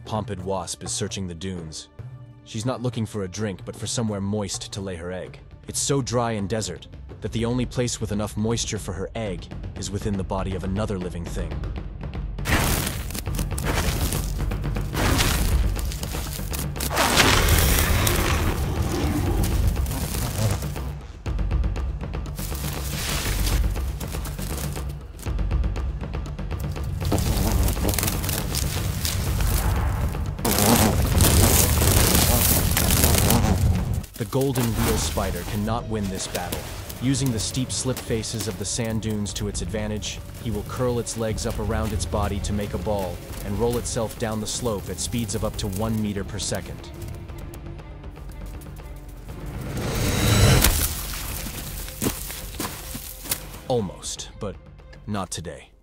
pompid wasp is searching the dunes. She's not looking for a drink, but for somewhere moist to lay her egg. It's so dry and desert that the only place with enough moisture for her egg is within the body of another living thing. The golden wheel spider cannot win this battle. Using the steep slip faces of the sand dunes to its advantage, he will curl its legs up around its body to make a ball and roll itself down the slope at speeds of up to 1 meter per second. Almost, but not today.